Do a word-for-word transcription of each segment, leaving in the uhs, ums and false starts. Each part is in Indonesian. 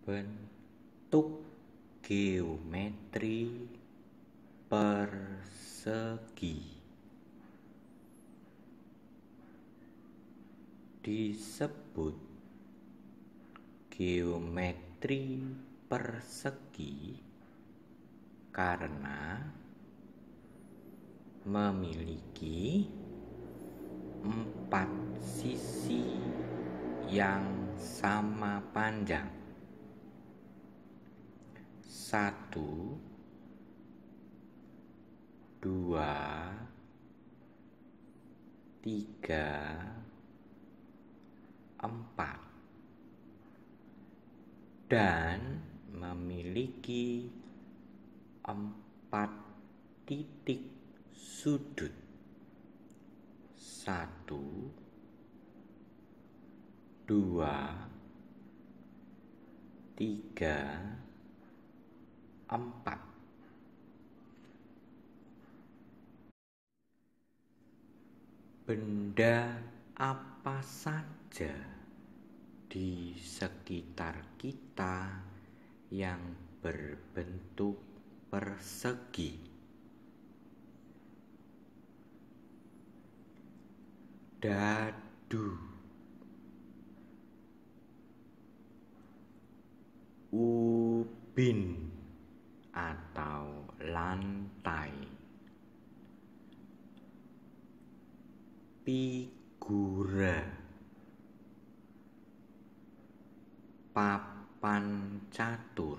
Bentuk geometri persegi disebut geometri persegi karena memiliki empat sisi yang sama panjang. Satu, dua, tiga, empat, dan memiliki empat titik sudut. Satu, dua, tiga, empat. Benda apa saja di sekitar kita yang berbentuk persegi? Dadu, ubin atau lantai, figura, papan catur,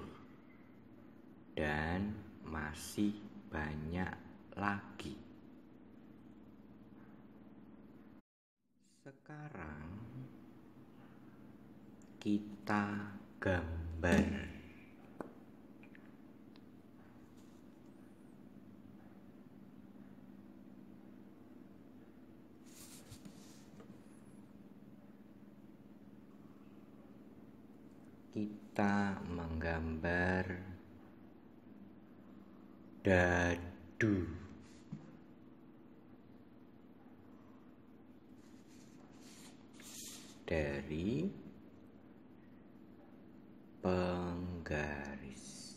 dan masih banyak lagi. Sekarang kita gambar. Kita menggambar dadu. Dari penggaris.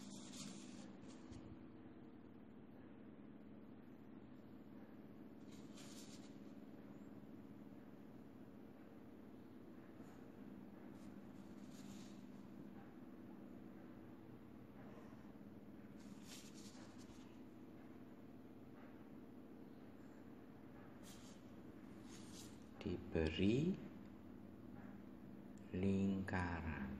Diberi lingkaran.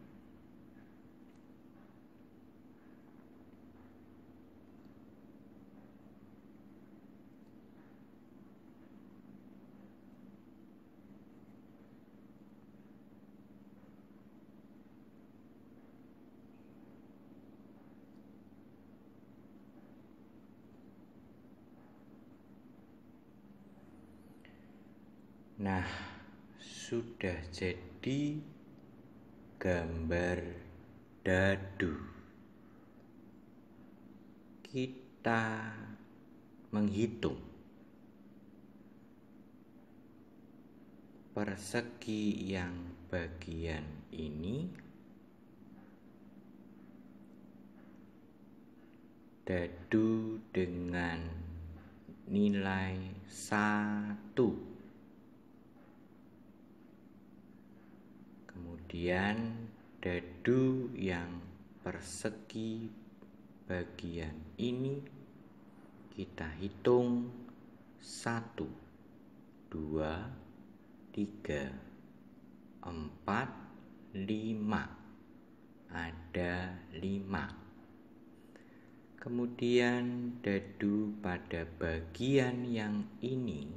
Nah, sudah jadi gambar dadu. Kita menghitung persegi yang bagian ini dadu dengan nilai satu. Kemudian dadu yang persegi bagian ini kita hitung satu, dua, tiga, empat, lima. Ada lima. Kemudian dadu pada bagian yang ini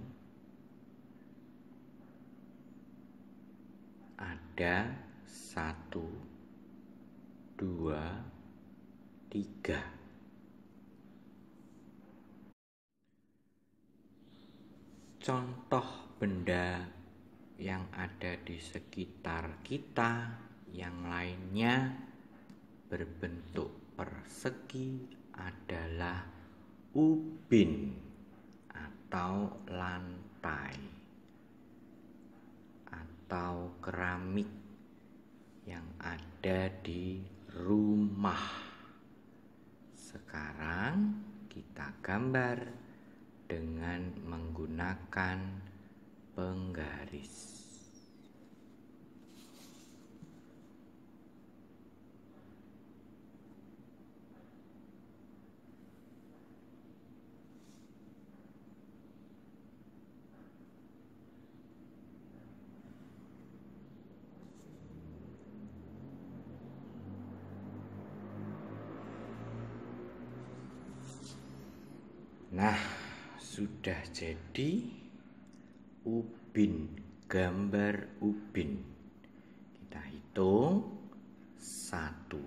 ada satu, dua, tiga. Contoh benda yang ada di sekitar kita yang lainnya berbentuk persegi adalah ubin atau lantai atau keramik yang ada di rumah. Sekarang kita gambar dengan menggunakan penggaris. Nah, sudah jadi ubin, gambar ubin. Kita hitung satu,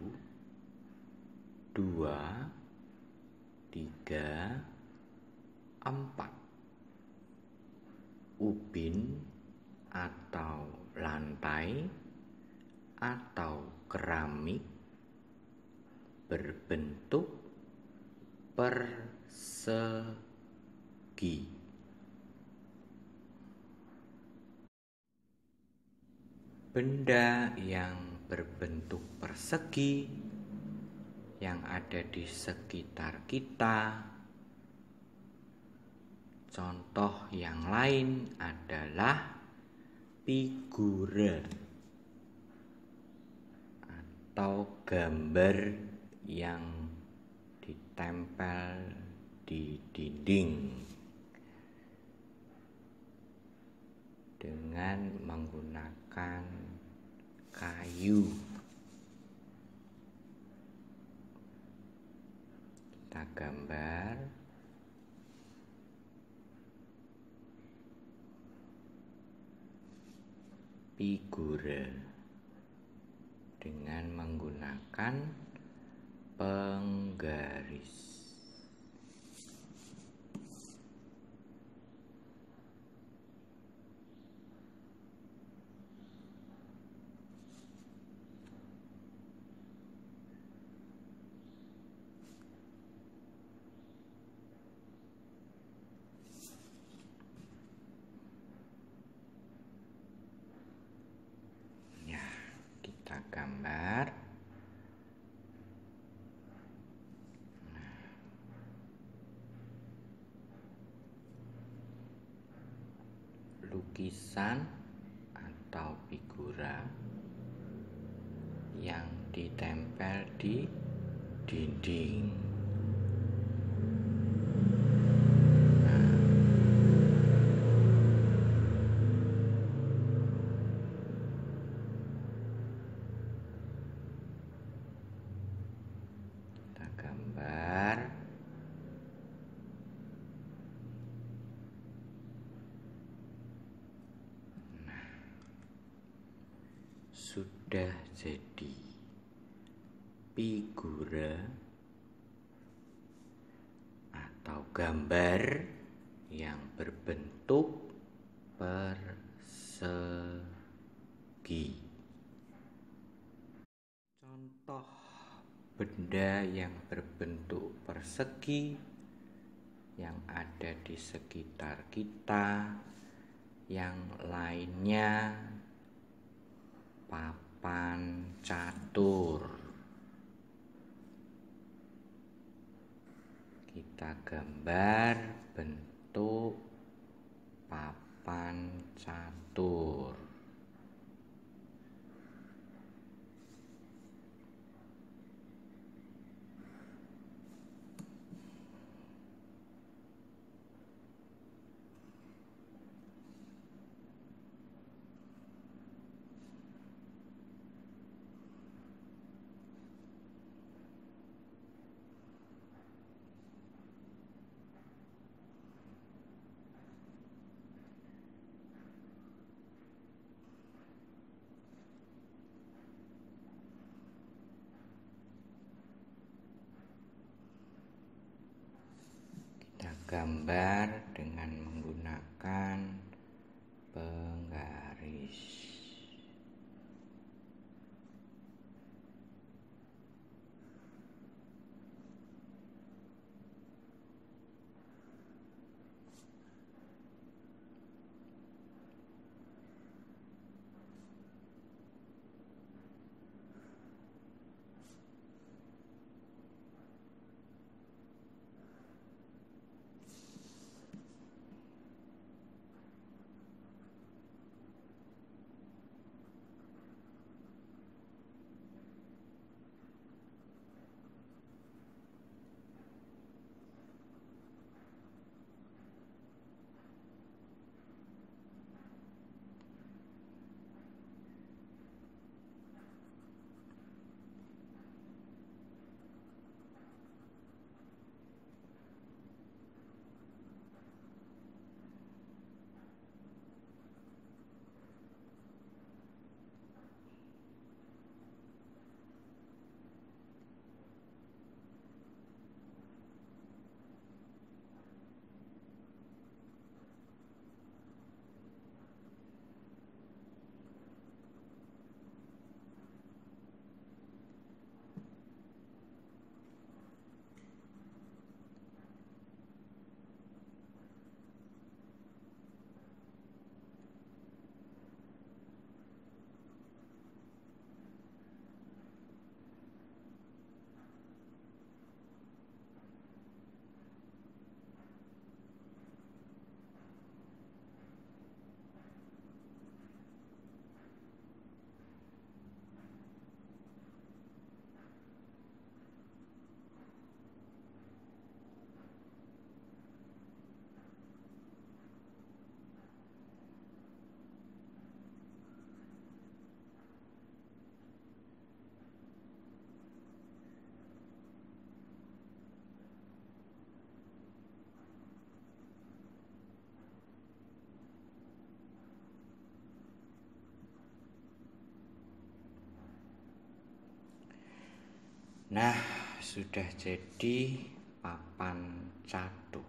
dua, tiga, empat. Ubin atau lantai atau keramik berbentuk persegi. Benda yang berbentuk persegi yang ada di sekitar kita. Contoh yang lain adalah figura atau gambar yang ditempel di dinding dengan menggunakan kayu. Kita gambar figura dengan menggunakan penggaris. Ya, kita gambar. Lukisan atau figura yang ditempel di dinding. Nah, kita gambar. Sudah jadi figura atau gambar yang berbentuk persegi. Contoh benda yang berbentuk persegi yang ada di sekitar kita, yang lainnya papan catur. Kita gambar bentuk papan catur. Gambar dengan menggunakan penggaris. Nah, sudah jadi papan catur.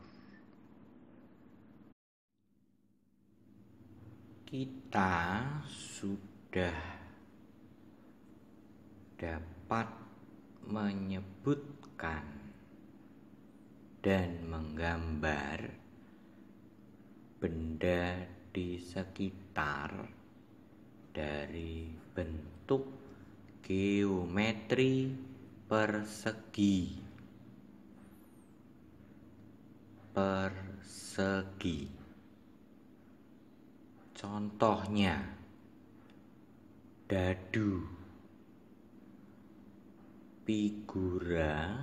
Kita sudah dapat menyebutkan dan menggambar benda di sekitar dari bentuk geometri persegi. Persegi. Contohnya, dadu, figura,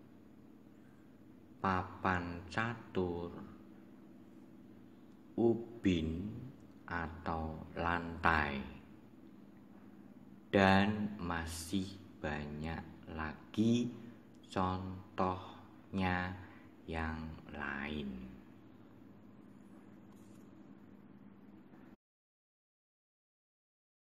papan catur, ubin atau lantai, dan masih banyak lagi contohnya yang lain.